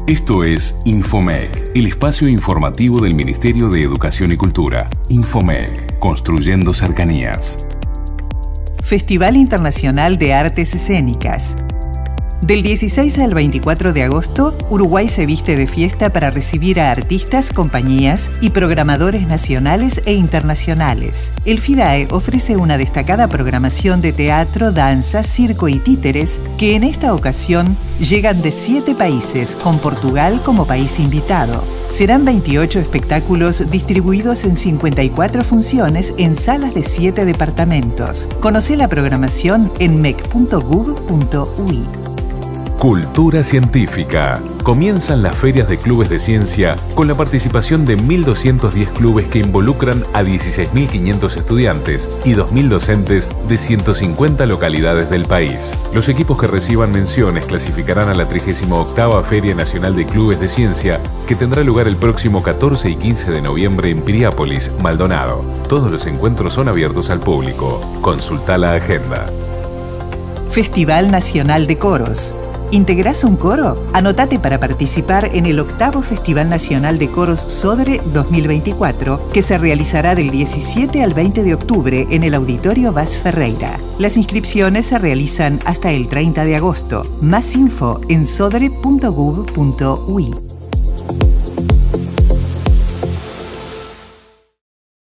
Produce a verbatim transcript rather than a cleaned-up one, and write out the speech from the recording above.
Esto es Infomec, el espacio informativo del Ministerio de Educación y Cultura. Infomec, construyendo cercanías. Festival Internacional de Artes Escénicas. Del dieciséis al veinticuatro de agosto, Uruguay se viste de fiesta para recibir a artistas, compañías y programadores nacionales e internacionales. El FIDAE ofrece una destacada programación de teatro, danza, circo y títeres que en esta ocasión llegan de siete países, con Portugal como país invitado. Serán veintiocho espectáculos distribuidos en cincuenta y cuatro funciones en salas de siete departamentos. Conoce la programación en mec punto gov punto uy. Cultura científica. Comienzan las ferias de clubes de ciencia con la participación de mil doscientos diez clubes que involucran a dieciséis mil quinientos estudiantes y dos mil docentes de ciento cincuenta localidades del país. Los equipos que reciban menciones clasificarán a la trigésima octava Feria Nacional de Clubes de Ciencia, que tendrá lugar el próximo catorce y quince de noviembre en Piriápolis, Maldonado. Todos los encuentros son abiertos al público. Consulta la agenda. Festival Nacional de Coros. ¿Integrás un coro? Anotate para participar en el octavo Festival Nacional de Coros Sodre dos mil veinticuatro, que se realizará del diecisiete al veinte de octubre en el Auditorio Vaz Ferreira. Las inscripciones se realizan hasta el treinta de agosto. Más info en sodre punto gov punto uy.